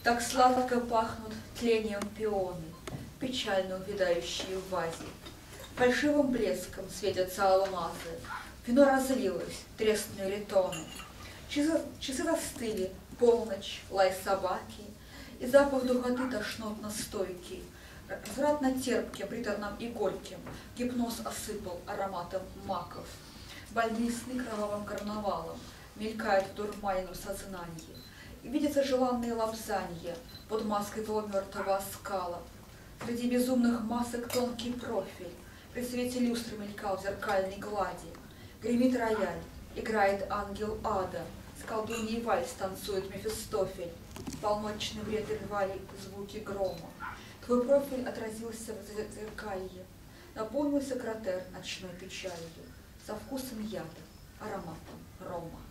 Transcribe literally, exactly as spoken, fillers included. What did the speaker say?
Так сладко пахнут тлением пионы, печально увядающие в вазе. Фальшивым блеском светятся алмазы, вино разлилось, треснули ритоны. Часы, часы застыли, полночь, лай собаки, и запах духоты тошнотно-стойкий. Развратно терпким, приторным и горьким гипноз осыпал ароматом маков. Больные сны кровавым карнавалом мелькают в дурманном сознании. И видятся желанные лапзанья под маской полумертвого оскала. Среди безумных масок тонкий профиль при свете люстры мелькал в зеркальной глади. Гремит рояль, играет ангел ада, с колдуньей вальс танцует Мефистофель. Полночный бред рвали звуки грома. Твой профиль отразился в зеркалье, наполнился кратер ночной печалью, со вкусом яда, ароматом рома.